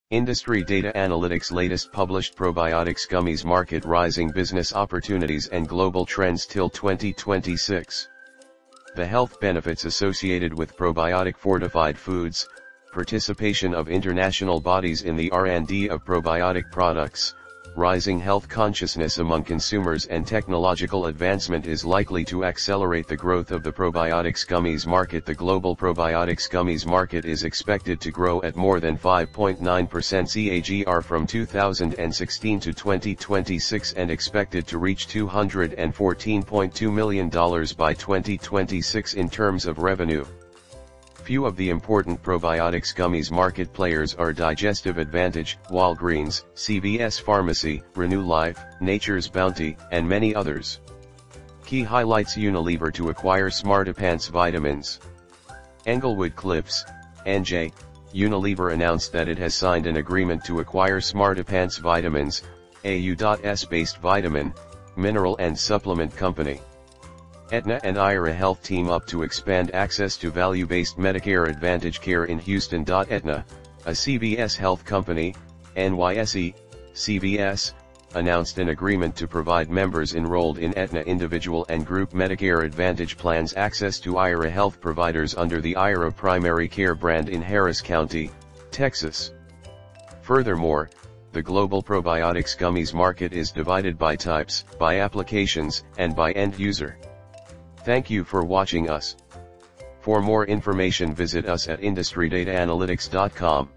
Industry Data Analytics latest published Probiotics Gummies market rising business opportunities and global trends till 2026. The health benefits associated with probiotic fortified foods, participation of international bodies in the R&D of probiotic products, rising health consciousness among consumers and technological advancement is likely to accelerate the growth of the probiotics gummies market. The global probiotics gummies market is expected to grow at more than 5.9% CAGR from 2016 to 2026 and expected to reach $214.2 million by 2026 in terms of revenue. Few of the important probiotics gummies market players are Digestive Advantage, Walgreens, CVS Pharmacy, Renew Life, Nature's Bounty, and many others. Key highlights: Unilever to acquire Smarty Pants vitamins. Englewood Cliffs, NJ, Unilever announced that it has signed an agreement to acquire Smarty Pants Vitamins, a U.S.-based vitamin, mineral and supplement company. Aetna and Ira Health team up to expand access to value-based Medicare Advantage care in Houston. Aetna, a CVS Health company, NYSE, CVS, announced an agreement to provide members enrolled in Aetna individual and group Medicare Advantage plans access to Ira Health providers under the Ira Primary Care brand in Harris County, Texas. Furthermore, the global probiotics gummies market is divided by types, by applications, and by end user. Thank you for watching us. For more information visit us at industrydataanalytics.com.